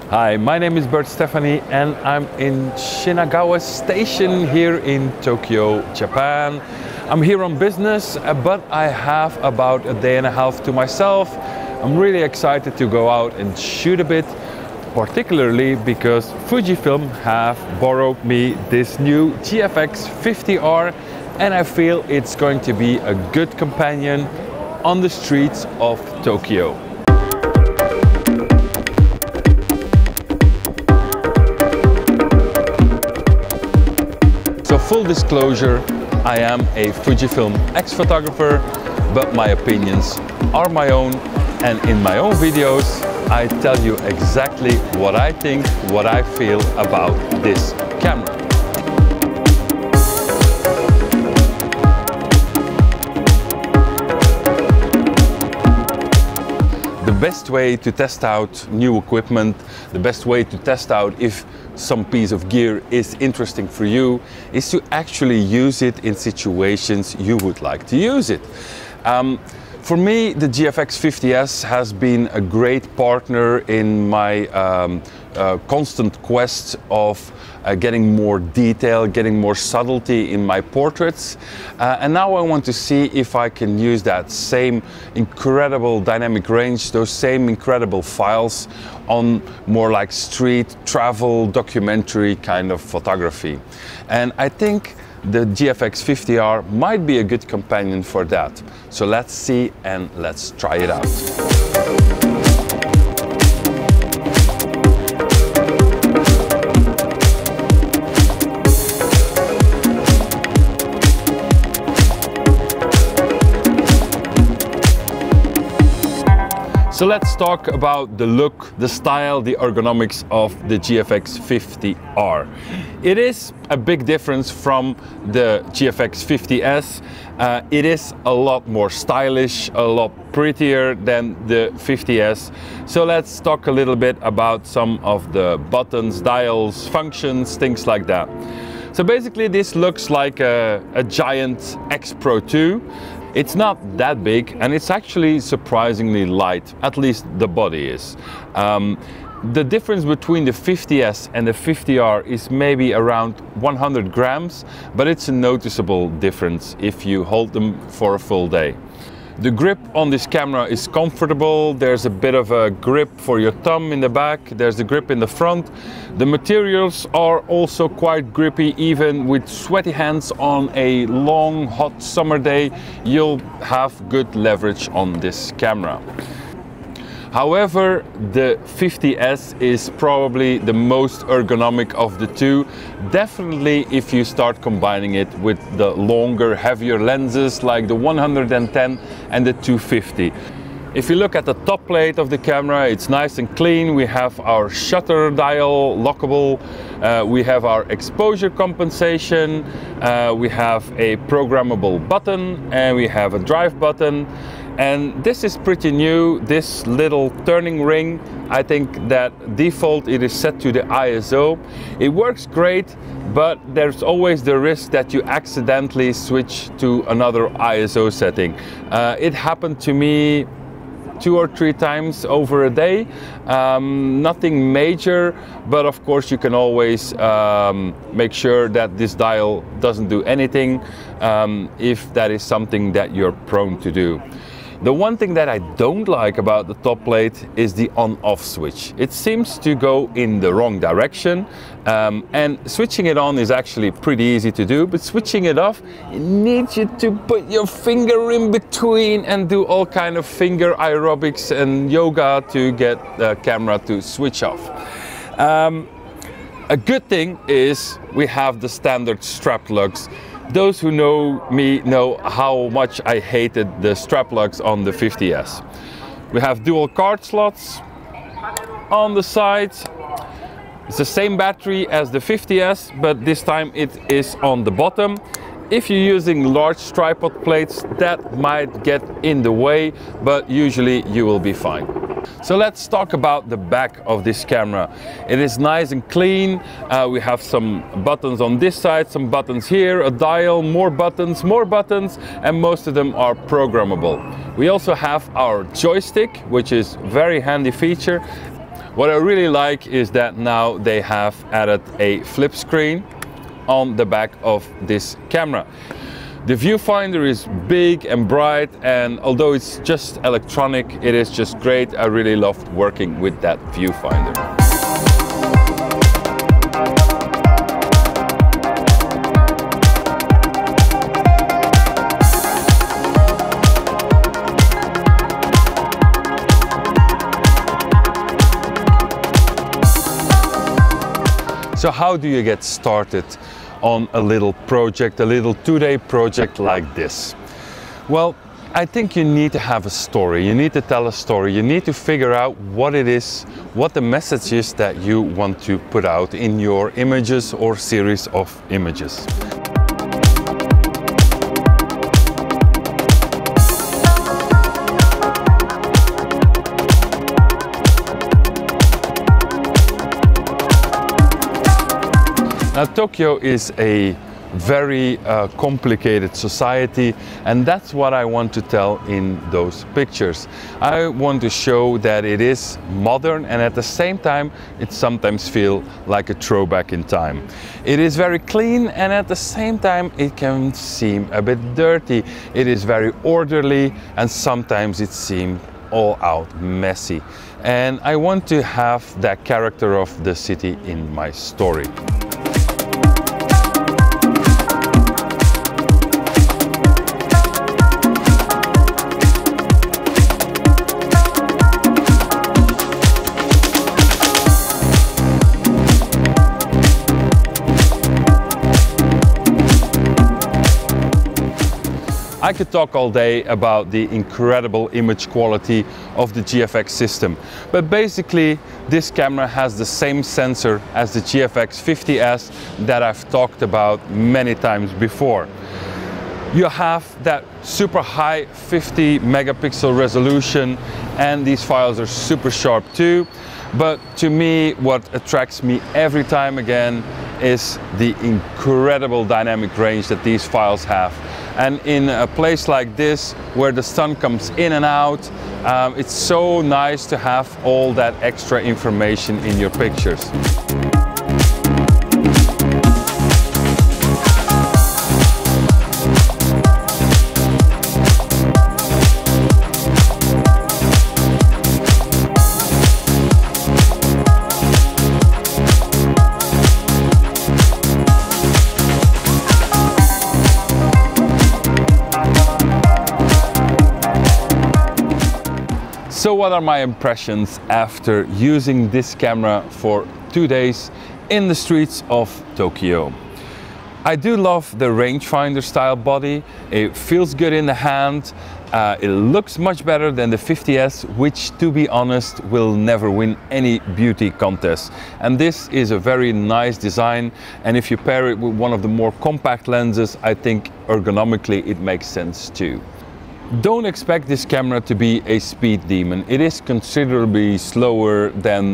Hi, my name is Bert Stephani and I'm in Shinagawa Station here in Tokyo, Japan. I'm here on business, but I have about a day and a half to myself. I'm really excited to go out and shoot a bit, particularly because Fujifilm have borrowed me this new GFX50R, and I feel it's going to be a good companion on the streets of Tokyo. So full disclosure, I am a Fujifilm ex-photographer, but my opinions are my own, and in my own videos I tell you exactly what I think, what I feel about this camera. The best way to test out new equipment, the best way to test out if some piece of gear is interesting for you, is to actually use it in situations you would like to use it. For me, the GFX50S has been a great partner in my constant quest of getting more detail, getting more subtlety in my portraits. And now I want to see if I can use that same incredible dynamic range, those same incredible files on more like street, travel, documentary kind of photography. And I think the GFX50R might be a good companion for that. So let's see and let's try it out. So let's talk about the look, the style, the ergonomics of the GFX50R. It is a big difference from the GFX50S. It is a lot more stylish, a lot prettier than the 50S. So let's talk a little bit about some of the buttons, dials, functions, things like that. So basically this looks like a giant X Pro 2. It's not that big, and it's actually surprisingly light, at least the body is. The difference between the 50S and the 50R is maybe around 100 grams, but it's a noticeable difference if you hold them for a full day. The grip on this camera is comfortable. There's a bit of a grip for your thumb in the back. There's the grip in the front. The materials are also quite grippy. Even with sweaty hands on a long, hot summer day, you'll have good leverage on this camera. However, the 50S is probably the most ergonomic of the two. Definitely if you start combining it with the longer, heavier lenses like the 110 and the 250. If you look at the top plate of the camera, it's nice and clean. We have our shutter dial, lockable. We have our exposure compensation. We have a programmable button, and we have a drive button. And this is pretty new, this little turning ring. I think that default it is set to the ISO. It works great, but there's always the risk that you accidentally switch to another ISO setting. It happened to me 2 or 3 times over a day. Nothing major, but of course you can always make sure that this dial doesn't do anything if that is something that you're prone to do. The one thing that I don't like about the top plate is the on-off switch. It seems to go in the wrong direction, and switching it on is actually pretty easy to do, but switching it off, it needs you to put your finger in between and do all kind of finger aerobics and yoga to get the camera to switch off. A good thing is we have the standard strap lugs. Those who know me know how much I hated the strap lugs on the 50S. We have dual card slots on the sides. It's the same battery as the 50S, but this time it is on the bottom. If you're using large tripod plates, that might get in the way, but usually you will be fine. So let's talk about the back of this camera. It is nice and clean. We have some buttons on this side, some buttons here, a dial, more buttons, and most of them are programmable. We also have our joystick, which is a very handy feature. What I really like is that now they have added a flip screen on the back of this camera. The viewfinder is big and bright, and although it's just electronic, it is just great. I really loved working with that viewfinder. So how do you get started on a little project, a little 2-day project like this? Well, I think you need to have a story. You need to tell a story. You need to figure out what it is, what the message is that you want to put out in your images or series of images. Now, Tokyo is a very complicated society, and that's what I want to tell in those pictures. I want to show that it is modern, and at the same time it sometimes feels like a throwback in time. It is very clean, and at the same time it can seem a bit dirty. It is very orderly, and sometimes it seems all out messy. And I want to have that character of the city in my story. I could talk all day about the incredible image quality of the GFX system, but basically this camera has the same sensor as the GFX50S that I've talked about many times before. You have that super high 50 megapixel resolution, and these files are super sharp too. But to me, what attracts me every time again is the incredible dynamic range that these files have. And in a place like this, where the sun comes in and out, it's so nice to have all that extra information in your pictures. So what are my impressions after using this camera for 2 days in the streets of Tokyo? I do love the rangefinder style body. It feels good in the hand. It looks much better than the 50S, which, to be honest, will never win any beauty contest. And this is a very nice design, and if you pair it with one of the more compact lenses, I think ergonomically it makes sense too. Don't expect this camera to be a speed demon. It is considerably slower than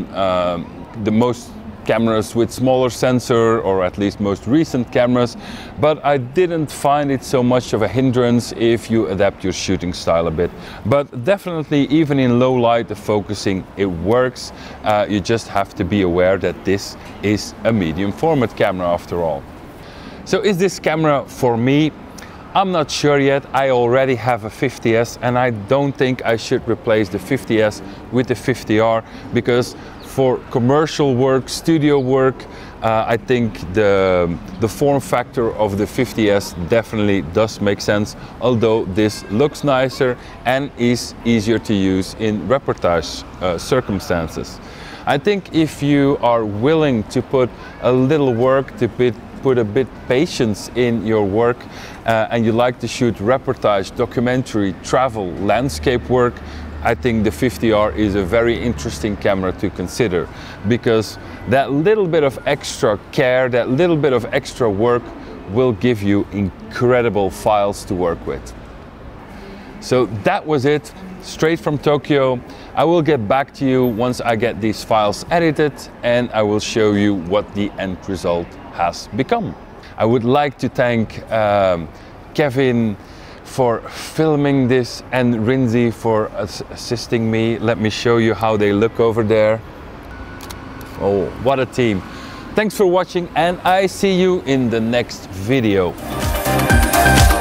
the most cameras with smaller sensor, or at least most recent cameras, but I didn't find it so much of a hindrance if you adapt your shooting style a bit. But definitely, even in low light, the focusing, it works. You just have to be aware that this is a medium format camera after all. So is this camera for me? I'm not sure yet. I already have a 50S, and I don't think I should replace the 50S with the 50R, because for commercial work, studio work, I think the form factor of the 50S definitely does make sense, although this looks nicer and is easier to use in reportage circumstances. I think if you are willing to put a little work, to put a bit patience in your work, and you like to shoot reportage, documentary, travel, landscape work, I think the 50R is a very interesting camera to consider, because that little bit of extra care, that little bit of extra work will give you incredible files to work with. So that was it, straight from Tokyo. I will get back to you once I get these files edited, and I will show you what the end result has become. I would like to thank Kevin for filming this, and Rinzi for assisting me. Let me show you how they look over there. Oh, what a team. Thanks for watching, and I see you in the next video.